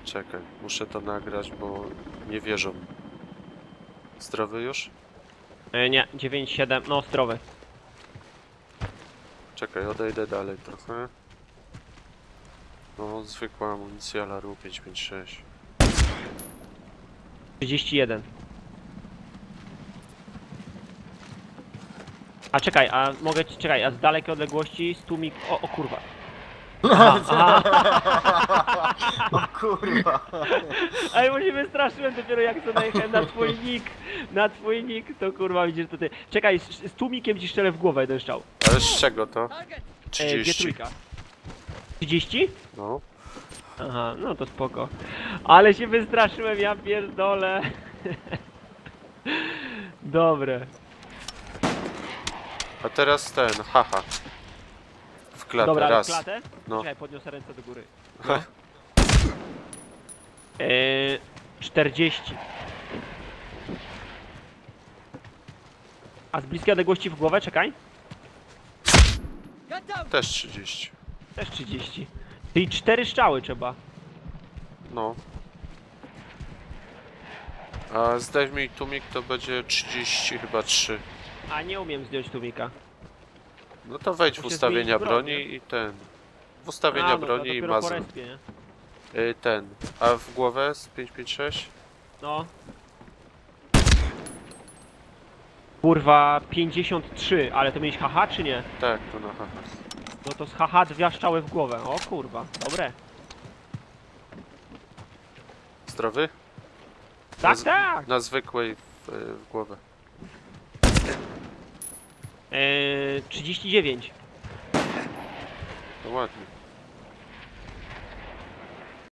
Czekaj, muszę to nagrać, bo nie wierzą. Zdrowy już? Nie, 9-7, no zdrowy. Czekaj, odejdę dalej trochę. No, zwykła amunicja Laru 556. 31. A czekaj, a mogę ci, czekaj, a z dalekiej odległości z tłumik... O kurwa. Aha. O kurwa. Ej, bo się wystraszyłem dopiero jak to najechałem na twój nick, to kurwa widzisz to ty. Czekaj, z tłumikiem ci strzelę w głowę jeden strzał. Ale z czego to? Gdzie 30. trójka? 30? No. Aha, no to spoko. Ale się wystraszyłem, ja pierdolę. Dobre. A teraz ten, haha. W klatę, Dobra, ale raz. w klatę? No. Czekaj, podniosę ręce do góry. 40. A z bliskiej odległości w głowę, czekaj. Też 30. Też 30. Czyli 4 strzały trzeba. No. A zdejmij tłumik, to będzie 30 chyba 3. A nie umiem zdjąć tłumika. No to wejdź w Muszę ustawienia zmienić broń, broni i ten. W ustawienia no, broni i dopiero po mazur. respie, nie? Ten. A w głowę z 556? No. Kurwa, 53, ale to mieć haha czy nie? Tak, to na haha. No to z haha 2 strzały w głowę. O kurwa, dobre. Zdrowy? Tak, tak! Na zwykłej w głowę. 39. No ładnie.